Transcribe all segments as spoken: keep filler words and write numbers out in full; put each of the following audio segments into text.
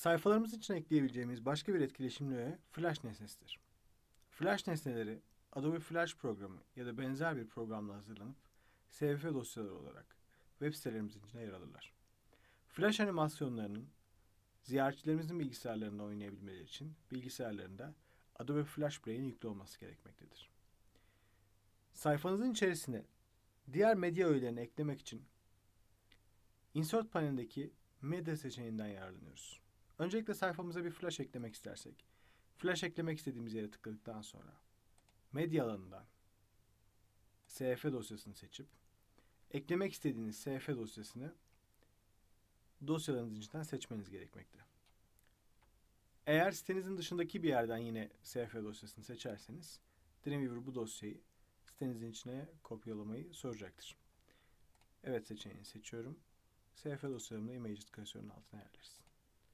Sayfalarımız için ekleyebileceğimiz başka bir etkileşimli öğe Flash nesnesidir. Flash nesneleri Adobe Flash programı ya da benzer bir programla hazırlanıp S V F dosyaları olarak web sitelerimizin içine yer alırlar. Flash animasyonlarının ziyaretçilerimizin bilgisayarlarında oynayabilmeleri için bilgisayarlarında Adobe Flash Play'in yüklü olması gerekmektedir. Sayfanızın içerisine diğer medya öğelerini eklemek için Insert panelindeki medya seçeneğinden yararlanıyoruz. Öncelikle sayfamıza bir flash eklemek istersek, flash eklemek istediğimiz yere tıkladıktan sonra medya alanından S V F dosyasını seçip eklemek istediğiniz S V F dosyasını dosyalarınızın içinden seçmeniz gerekmekte. Eğer sitenizin dışındaki bir yerden yine S V F dosyasını seçerseniz Dreamweaver bu dosyayı sitenizin içine kopyalamayı soracaktır. Evet seçeneğini seçiyorum. S V F dosyalarımı da Images klasörünün altına yerleriz.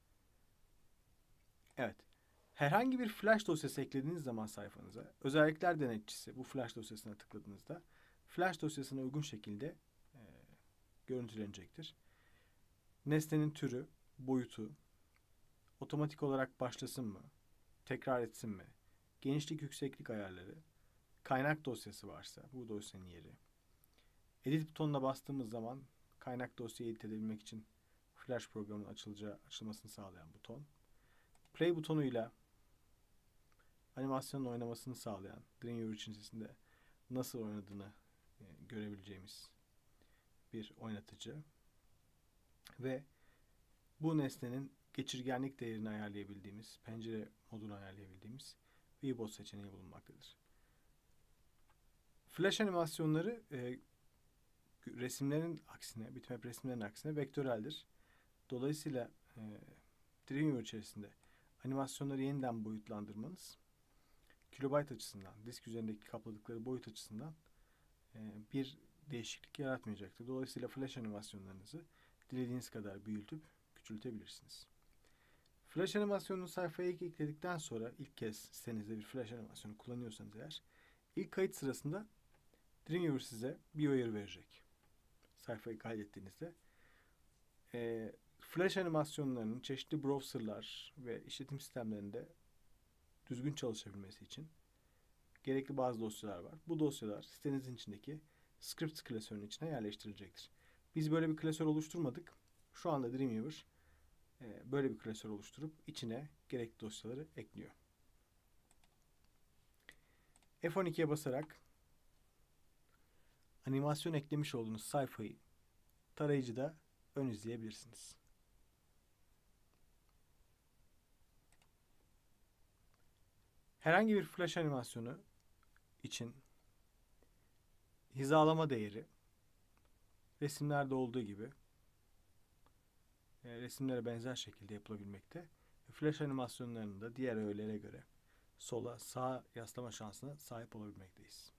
Evet. Herhangi bir flash dosyası eklediğiniz zaman sayfanıza, özellikler denetçisi bu flash dosyasına tıkladığınızda flash dosyasına uygun şekilde e, görüntülenecektir. Nesnenin türü, boyutu, otomatik olarak başlasın mı, tekrar etsin mi, genişlik yükseklik ayarları, kaynak dosyası varsa bu dosyanın yeri. Edit butonuna bastığımız zaman kaynak dosyayı edit edebilmek için Flash programının açılacağı, açılmasını sağlayan buton. Play butonuyla animasyonun oynamasını sağlayan, Dreamweaver içerisinde nasıl oynadığını e, görebileceğimiz bir oynatıcı. Ve bu nesnenin geçirgenlik değerini ayarlayabildiğimiz, pencere modunu ayarlayabildiğimiz Viewbot seçeneği bulunmaktadır. Flash animasyonları e, resimlerin aksine, bitmap resimlerin aksine vektöreldir. Dolayısıyla e, Dreamweaver içerisinde animasyonları yeniden boyutlandırmanız kilobayt açısından, disk üzerindeki kapladıkları boyut açısından e, bir değişiklik yaratmayacaktır. Dolayısıyla flash animasyonlarınızı dilediğiniz kadar büyütüp küçültebilirsiniz. Flash animasyonunu sayfaya ilk ekledikten sonra ilk kez sitenizde bir flash animasyonu kullanıyorsanız eğer ilk kayıt sırasında Dreamweaver size bir uyarı verecek. Sayfayı kaydettiğinizde e, flash animasyonlarının çeşitli browserlar ve işletim sistemlerinde düzgün çalışabilmesi için gerekli bazı dosyalar var. Bu dosyalar sitenizin içindeki scripts klasörünün içine yerleştirilecektir. Biz böyle bir klasör oluşturmadık. Şu anda Dreamweaver e, böyle bir klasör oluşturup içine gerekli dosyaları ekliyor. F on ikiye basarak animasyon eklemiş olduğunuz sayfayı tarayıcıda ön izleyebilirsiniz. Herhangi bir flash animasyonu için hizalama değeri resimlerde olduğu gibi e, resimlere benzer şekilde yapılabilmekte. Flash animasyonlarının da diğer öğelere göre sola, sağa yaslama şansına sahip olabilmekteyiz.